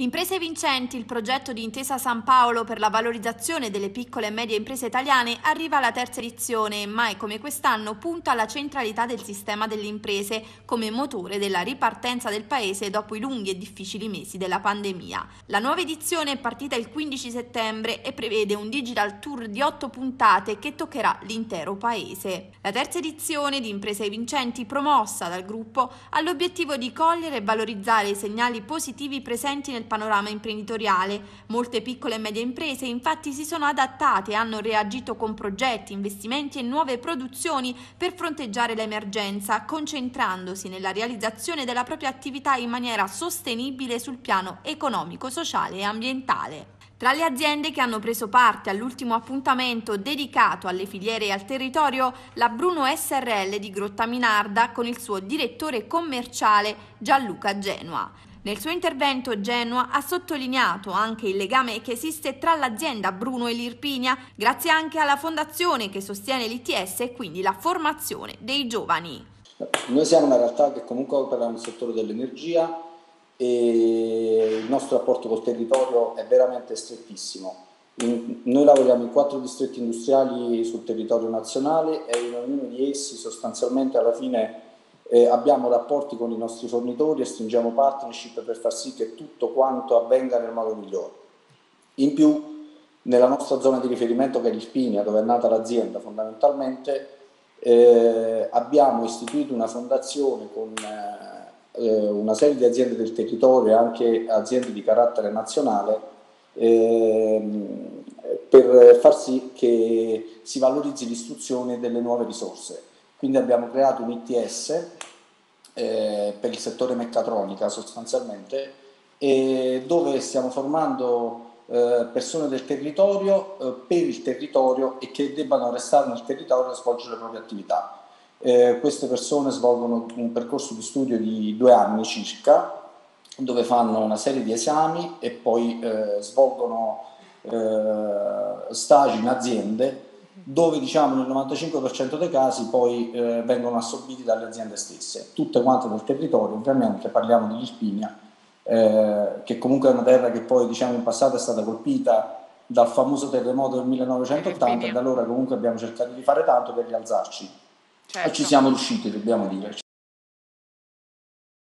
Imprese vincenti, il progetto di Intesa San Paolo per la valorizzazione delle piccole e medie imprese italiane arriva alla terza edizione e mai come quest'anno punta alla centralità del sistema delle imprese come motore della ripartenza del paese dopo i lunghi e difficili mesi della pandemia. La nuova edizione è partita il 15 settembre e prevede un digital tour di 8 puntate che toccherà l'intero paese. La terza edizione di Imprese vincenti, promossa dal gruppo, ha l'obiettivo di cogliere e valorizzare i segnali positivi presenti nel panorama imprenditoriale. Molte piccole e medie imprese infatti si sono adattate e hanno reagito con progetti, investimenti e nuove produzioni per fronteggiare l'emergenza, concentrandosi nella realizzazione della propria attività in maniera sostenibile sul piano economico, sociale e ambientale. Tra le aziende che hanno preso parte all'ultimo appuntamento dedicato alle filiere e al territorio, la Bruno SRL di Grottaminarda con il suo direttore commerciale Gianluca Genoa. Nel suo intervento Genoa ha sottolineato anche il legame che esiste tra l'azienda Bruno e l'Irpinia, grazie anche alla fondazione che sostiene l'ITS e quindi la formazione dei giovani. Noi siamo una realtà che comunque opera nel settore dell'energia e il nostro rapporto col territorio è veramente strettissimo. Noi lavoriamo in 4 distretti industriali sul territorio nazionale e in ognuno di essi sostanzialmente alla fine abbiamo rapporti con i nostri fornitori e stringiamo partnership per far sì che tutto quanto avvenga nel modo migliore. In più, nella nostra zona di riferimento che è l'Irpinia, dove è nata l'azienda fondamentalmente, abbiamo istituito una fondazione con una serie di aziende del territorio e anche aziende di carattere nazionale per far sì che si valorizzi l'istruzione delle nuove risorse. Quindi abbiamo creato un ITS per il settore meccatronica sostanzialmente, dove stiamo formando persone del territorio per il territorio e che debbano restare nel territorio e svolgere le proprie attività. Queste persone svolgono un percorso di studio di 2 anni circa, dove fanno una serie di esami e poi svolgono stage in aziende dove diciamo nel 95% dei casi poi vengono assorbiti dalle aziende stesse, tutte quante del territorio. Ovviamente parliamo dell'Irpinia, che comunque è una terra che poi diciamo in passato è stata colpita dal famoso terremoto del 1980 e da allora comunque abbiamo cercato di fare tanto per rialzarci. Certo. E ci siamo riusciti, dobbiamo dire.